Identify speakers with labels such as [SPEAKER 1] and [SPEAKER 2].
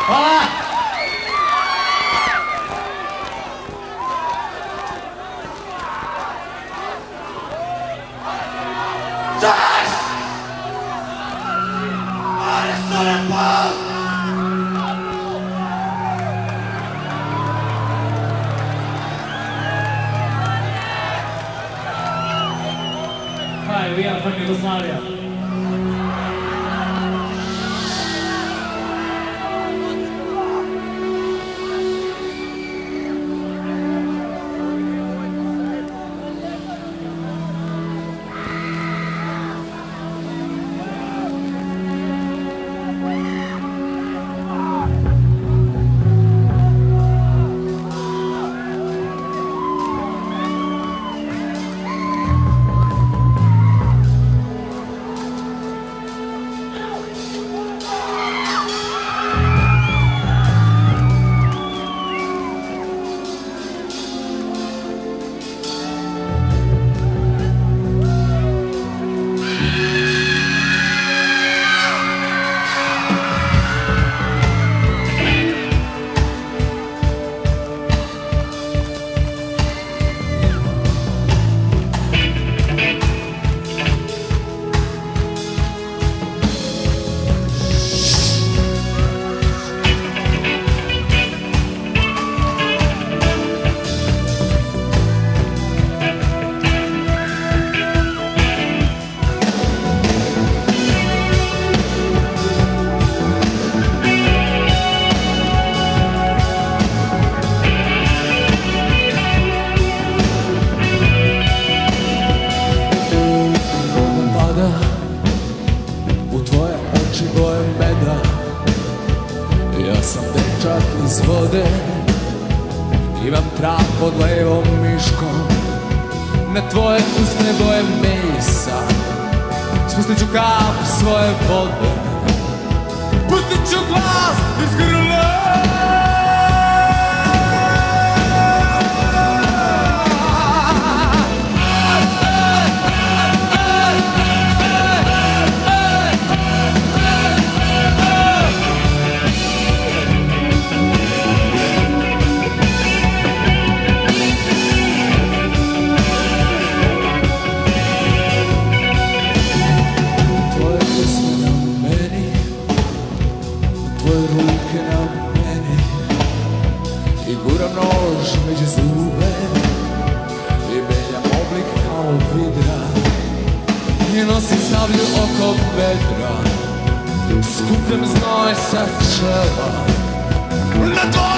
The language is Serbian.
[SPEAKER 1] Hvala!
[SPEAKER 2] Čas! Arestujem pal!
[SPEAKER 1] Hi, we are from Yugoslavia.
[SPEAKER 3] Ja sam dečak iz vode, imam trap pod levom miškom, na tvoje usne boje mesa, spustit ću kap svoje vode, pustit ću glas iz grla. Tvoje ruke na meni i guram nož među zube i menjam oblik kao vidra i nosim sablju oko bedra, skupljam znoj sa čela na tvoj